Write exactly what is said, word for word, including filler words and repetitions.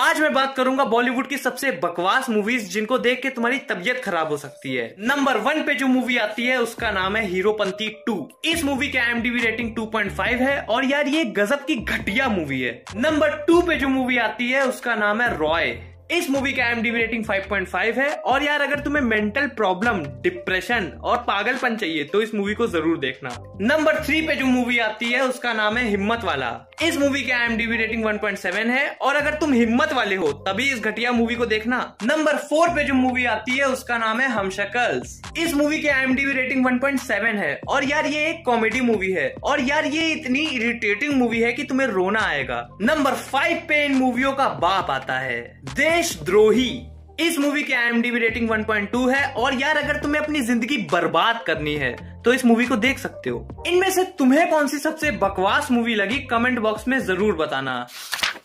आज मैं बात करूंगा बॉलीवुड की सबसे बकवास मूवीज जिनको देख के तुम्हारी तबीयत खराब हो सकती है। नंबर वन पे जो मूवी आती है उसका नाम है हीरोपंती टू। इस मूवी की I M D B rating two point five है और यार ये गजब की घटिया मूवी है। नंबर टू पे जो मूवी आती है उसका नाम है रॉय। इस मूवी का I M D B rating five point five है और यार अगर तुम्हें मेंटल प्रॉब्लम, डिप्रेशन और पागलपन चाहिए तो इस मूवी को जरूर देखना। नंबर थ्री पे जो मूवी आती है उसका नाम है हिम्मत वाला। इस मूवी की I M D B rating one point seven है और अगर तुम हिम्मत वाले हो तभी इस घटिया मूवी को देखना। नंबर फोर पे जो मूवी आती है उसका नाम है हमशक्ल्स। इस मूवी की I M D B rating one point seven है और यार ये एक कॉमेडी मूवी है और यार ये इतनी इरिटेटिंग मूवी है कि तुम्हें रोना आएगा। नंबर फाइव पे इन मूवियों का बाप आता है देशद्रोही। इस मूवी की I M D B rating one point two है और यार अगर तुम्हें अपनी जिंदगी बर्बाद करनी है तो इस मूवी को देख सकते हो। इनमें से तुम्हें कौन सी सबसे बकवास मूवी लगी कमेंट बॉक्स में जरूर बताना।